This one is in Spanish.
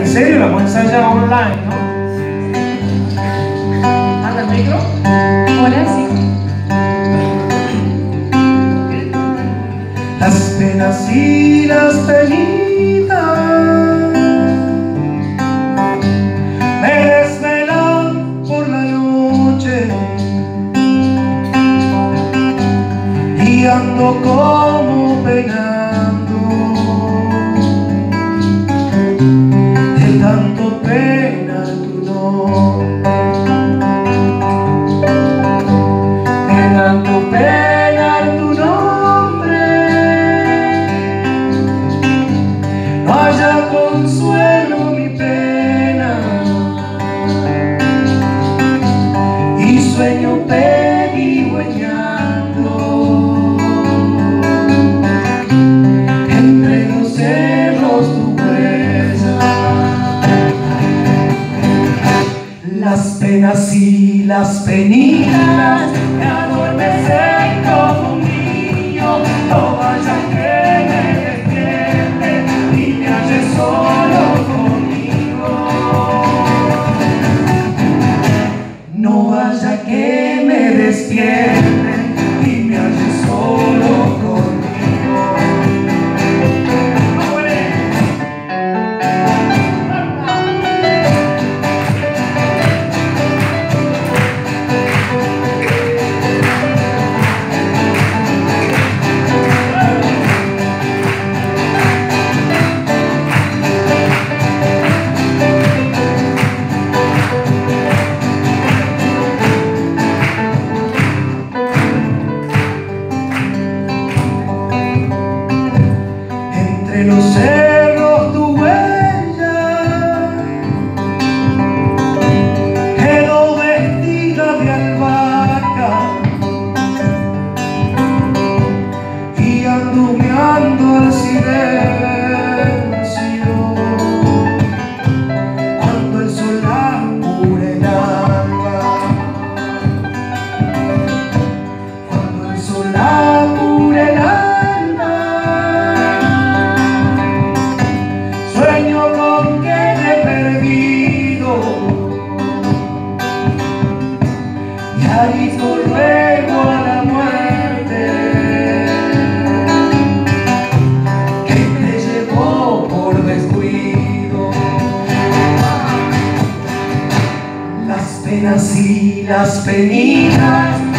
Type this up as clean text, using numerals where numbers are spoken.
en serio, la pueden ensayar online, ¿no? ¿Anda el micro? Hola, sí. Las penas y las penitas me desvelan por la noche y ando como penando de tanto penar tu nombre, de tanto penar tu nombre. No haya consuelo mi pena y sueño pedigüeñando entre los cerros tu huella. Las penas y las penitas me adormecen como un niño. No vaya que me despierte y me halle solo conmigo. No vaya que me despierte y me halle solo conmigo. Entre los cerros tu huella quedó vestida de albahaca y ando humeando al silencio cuando el sol apure el alba, cuando el sol apure el alba. Sueño con que te he perdido y grito luego a la muerte que te llevó por descuido. Las penas y las penitas